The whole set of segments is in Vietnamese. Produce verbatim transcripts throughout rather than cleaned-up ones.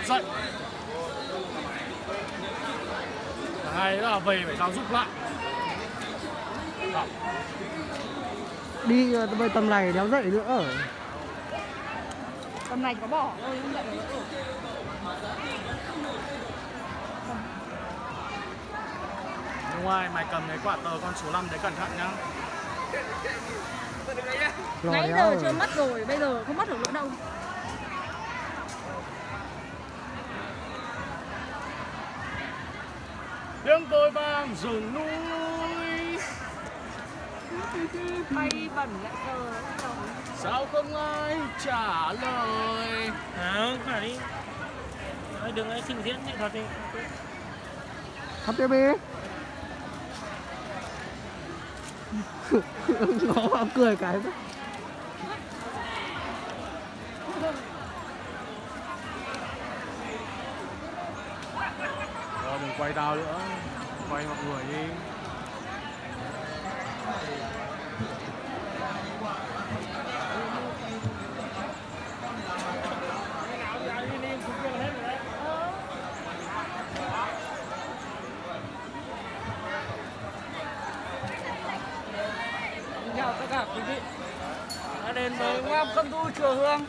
dậy. Hay là về phải giáo dục lại. Đó. Đi về tầm này đéo dậy nữa. Tầm này có bỏ thôi, không dậy được. Ngoài mày cầm cái quả tờ con số năm đấy cẩn thận nhá. Nãy giờ chưa mất rồi, bây giờ không mất được nữa đâu. Tiếng tôi vang rừng núi. Bay bẩn lại giờ. Sao không ai trả lời? Không phải. Nói đừng ai trình diễn nghệ thuật đi. hát tê bê. Nó cười cái đó. Rồi đừng quay tao nữa. Quay mọi người đi. Chào tất cả quý vị đã đến với Ngoam Xuân Thu Chùa Hương.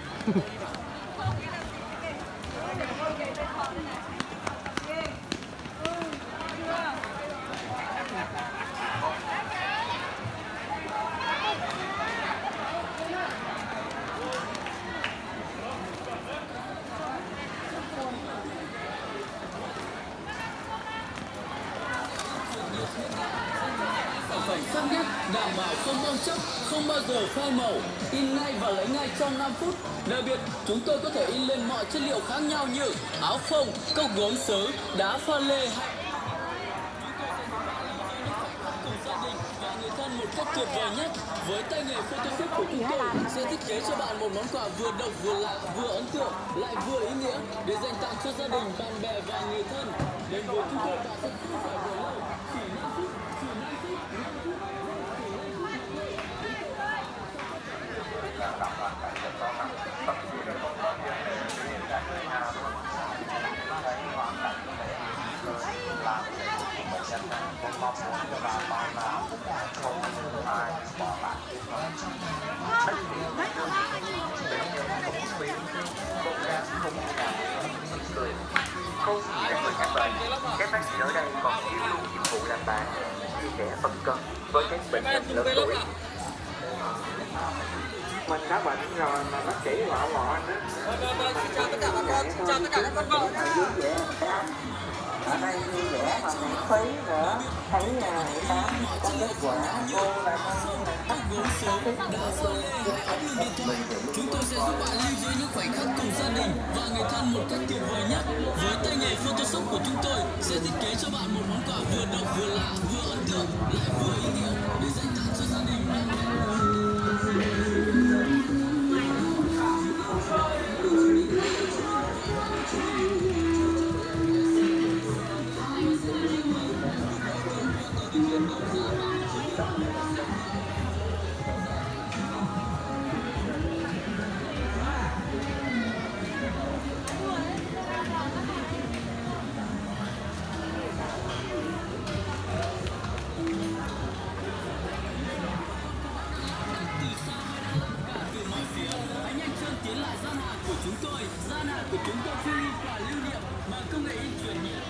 Phẩm sắc nét, đảm bảo không bong chóc, không bao giờ phai màu, in ngay và lấy ngay trong năm phút. Đặc biệt, chúng tôi có thể in lên mọi chất liệu khác nhau như áo phông, cốc gốm sứ, đá pha lê hay cùng gia đình và người thân một cách tuyệt vời nhất. Với tay nghề Photoshop của chúng tôi sẽ thiết kế cho bạn một món quà vừa độc vừa lạ, vừa ấn tượng, lại vừa ý nghĩa để dành tặng cho gia đình, bạn bè và người thân. Đến với chúng tôi bạn sẽ không phải đợi lâu, chỉ năm phút, chỉ năm phút. Không chỉ là người khám bệnh, các bác sĩ ở đây còn kiêm luôn nhiệm vụ làm bạn, chia sẻ phân cân với các bệnh nhân lớn tuổi. Mình đã bệnh rồi mà bác sĩ bảo bỏ nữa. Chào tất cả các con, chào tất cả các con vợ. Ở đây vui vẻ mà miễn phí nữa. Thấy là người ta có kết quả cô là Chúng tôi sẽ giúp bạn lưu giữ những khoảnh khắc cùng gia đình và người thân một cách tuyệt vời nhất. Với tay nghề Photoshop của chúng tôi sẽ thiết kế cho bạn một món quà vừa độc vừa lạ, vừa ấn tượng, lại vừa ý nghĩa để dành tặng cho gia đình. Tiến lại gian hàng của chúng tôi, gian hàng của chúng tôi phi và lưu niệm mà công nghệ in truyền nhẹ.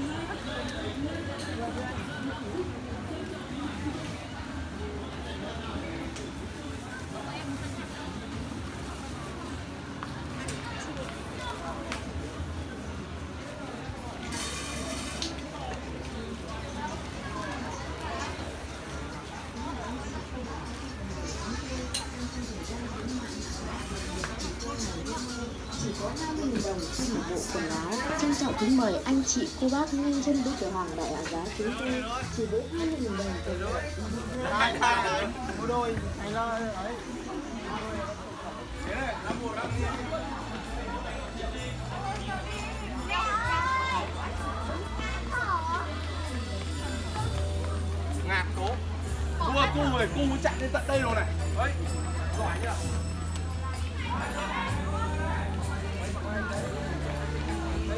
Chỉ có hai mươi nghìn đồng trên một bộ quần áo. Trân trọng kính mời anh chị, cô bác nhân dân với cửa hàng Đại Á Giá chúng tôi chỉ với hai mươi nghìn đồng từ mua đôi hay là ấy. Ngạt cố. Cua cu này, cu chạy đến tận đây rồi này. Đấy, giỏi nhỉ.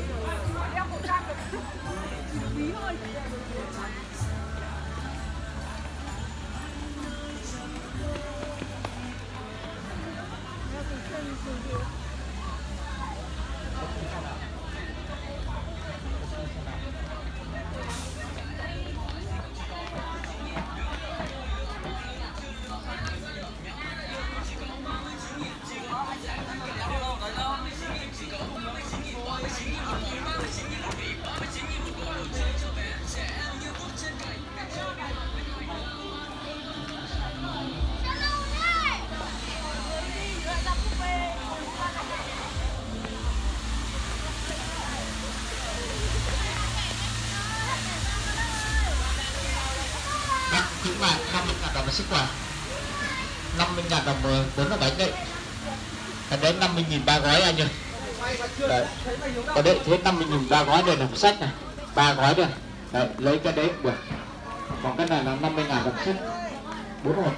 ngàn, năm mươi ngàn đồng là sức quà. năm mươi ngàn đồng bốn là bánh đấy. Cái đấy năm mươi nghìn ba gói anh ơi. Đấy. Cái đấy thế năm mươi nghìn ba gói đây là một sách này. ba gói đây. Đấy, lấy cái đấy được. Còn cái này là năm mươi ngàn đồng sách. bốn hộp.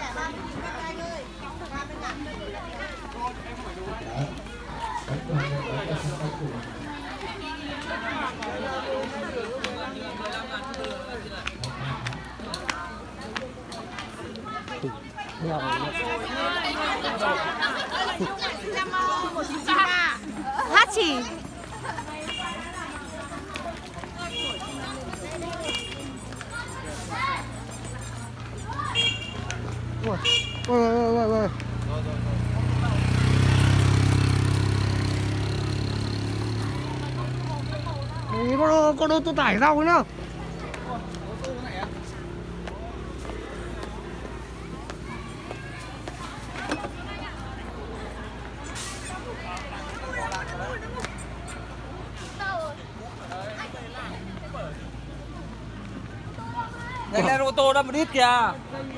Hát chỉ Ôi, ôi, ôi, ôi, ôi. Đấy, con ô, con ô tô tải rau nhá. Nhanh lên ô tô đâm một ít kìa.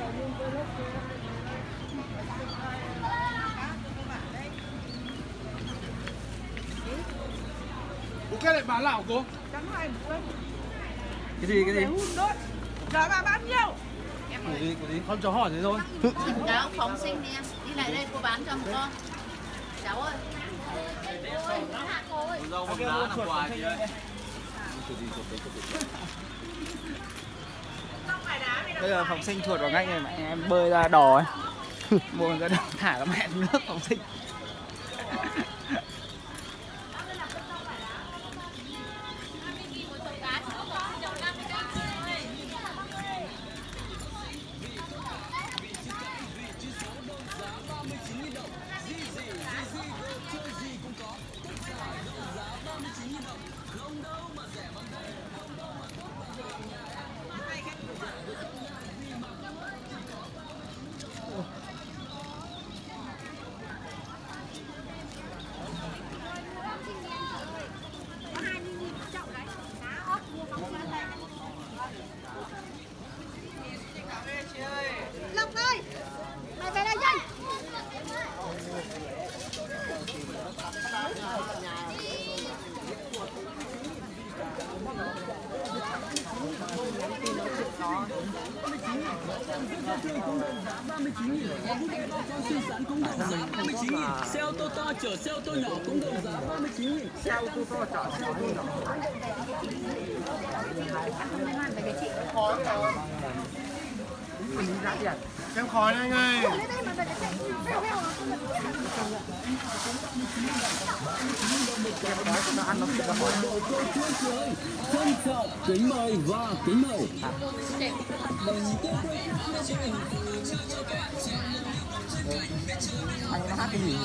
Bố cái này bán nào cô? Cái gì cái gì? Giờ bà bán nhiêu? Của gì của gì? Con cháu hỏi thế thôi. Dạ ông phóng sinh đi em. Đi lại đây cô bán cho một con. Cháu ơi. Ôi, hạ cô ơi. Rau bằng lá là quà chị ơi. Bây giờ phóng sinh chuột vào ngay này mà em bơi ra đò ấy. Buồn ra đò thả các mẹ nước phóng sinh. Lộc ơi, mày về đây nhanh. Xe ô tô to chở xe ô tô nhỏ cũng đồng giá ba mươi chín nghìn. Xe ô tô to chở xe ô tô nhỏ. Em khói đây anh ơi. Trân trọng kính mời và kính mời. Anh nó hát cái gì?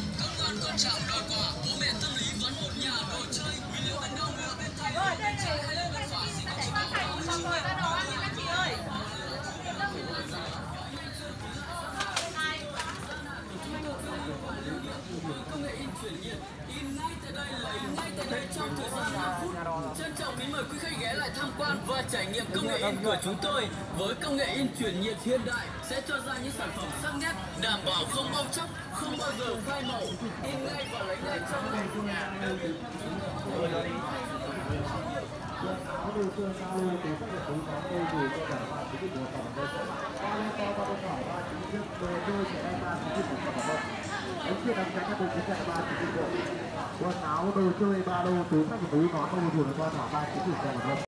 Trân trọng kính mời quý khách ghé lại tham quan và trải nghiệm công nghệ in của chúng tôi. Với công nghệ in chuyển nhiệt hiện đại sẽ cho ra những sản phẩm sắc nét, đảm bảo không bong chóc, không bao giờ phai màu, in ngay và lấy ngay trong nhà. Quần áo đồ chơi ba lô túi sách túi nón đồ dùng qua thảo ba chín mươi